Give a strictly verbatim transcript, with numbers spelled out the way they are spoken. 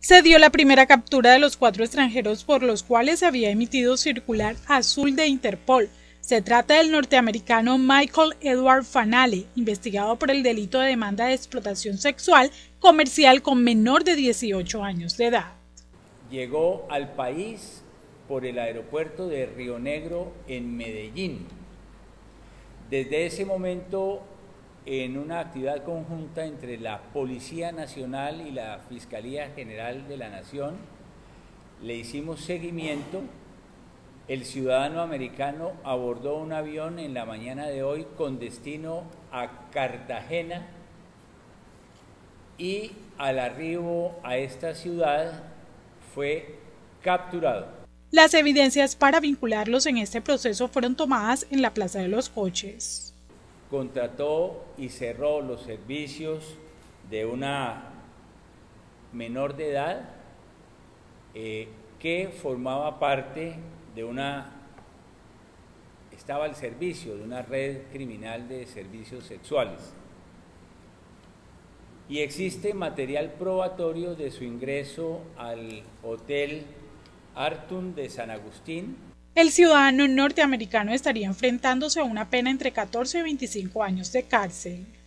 Se dio la primera captura de los cuatro extranjeros por los cuales se había emitido circular azul de Interpol. Se trata del norteamericano Michael Edward Fanale, investigado por el delito de demanda de explotación sexual comercial con menor de dieciocho años de edad. Llegó al país por el aeropuerto de Río Negro en Medellín. Desde ese momento, en una actividad conjunta entre la Policía Nacional y la Fiscalía General de la Nación, le hicimos seguimiento. El ciudadano americano abordó un avión en la mañana de hoy con destino a Cartagena y al arribo a esta ciudad fue capturado. Las evidencias para vincularlos en este proceso fueron tomadas en la Plaza de los Coches. Contrató y cerró los servicios de una menor de edad eh, que formaba parte de una, estaba al servicio de una red criminal de servicios sexuales. Y existe material probatorio de su ingreso al Hotel Artun de San Agustín. El ciudadano norteamericano estaría enfrentándose a una pena entre catorce y veinticinco años de cárcel.